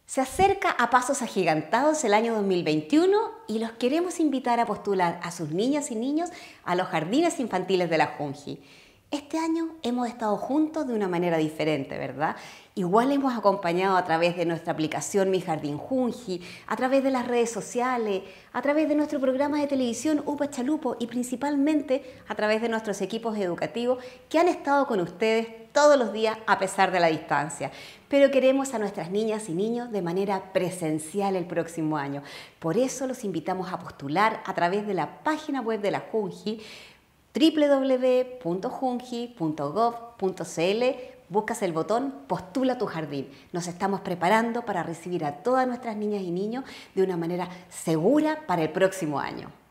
Se acerca a pasos agigantados el año 2021 y los queremos invitar a postular a sus niñas y niños a los jardines infantiles de la Junji. Este año hemos estado juntos de una manera diferente, ¿verdad? Igual hemos acompañado a través de nuestra aplicación Mi Jardín Junji, a través de las redes sociales, a través de nuestro programa de televisión Upa Chalupo y principalmente a través de nuestros equipos educativos que han estado con ustedes todos los días a pesar de la distancia. Pero queremos a nuestras niñas y niños de manera presencial el próximo año. Por eso los invitamos a postular a través de la página web de la Junji, www.junji.gov.cl. Buscas el botón Postula tu jardín. Nos estamos preparando para recibir a todas nuestras niñas y niños de una manera segura para el próximo año.